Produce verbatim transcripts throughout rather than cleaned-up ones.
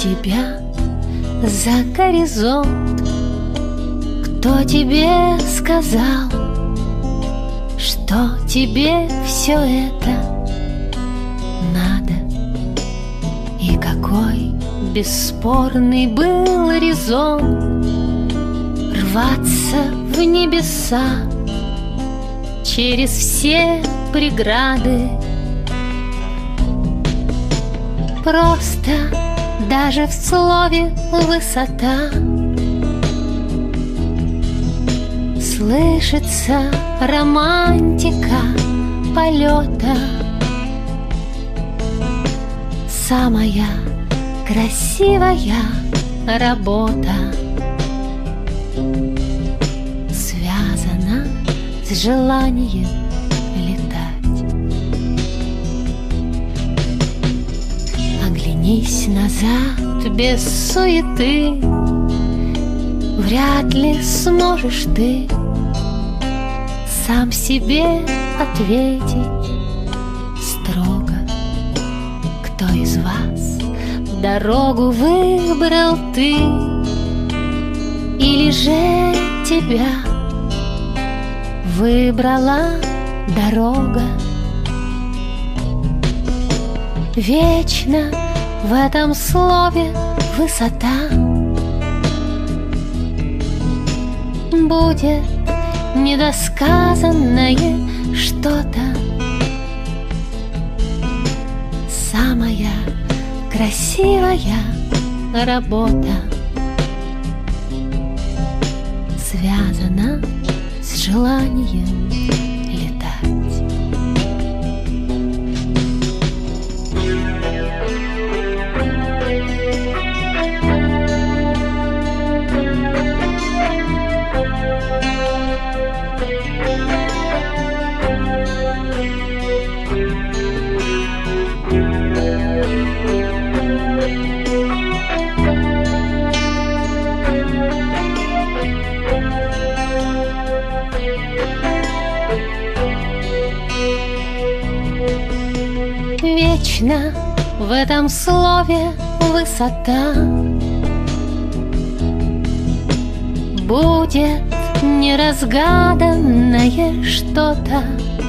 тебя за горизонт? Кто тебе сказал, что тебе все это надо? И какой бесспорный был резон рваться в небеса через все преграды? Просто даже в слове «высота» слышится романтика полета. Самая красивая работа связана с желанием летать. Оглянись назад без суеты, вряд ли сможешь ты сам себе ответить строго, кто из вас дорогу выбрал, ты или же тебя выбрала дорога. Вечно в этом слове высота будет недосказанное что-то. Самая красивая работа связана с желанием летать. Вечно в этом слове высота будет неразгаданное что-то.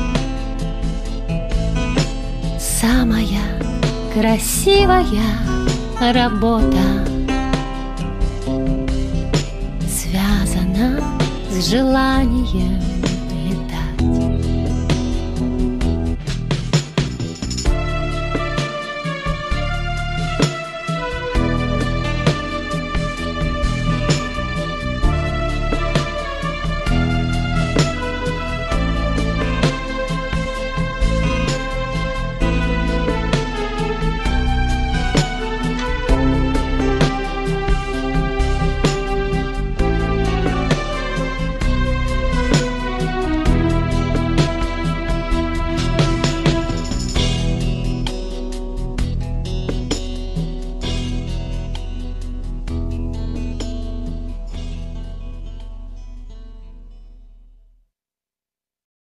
Самая красивая работа связана с желанием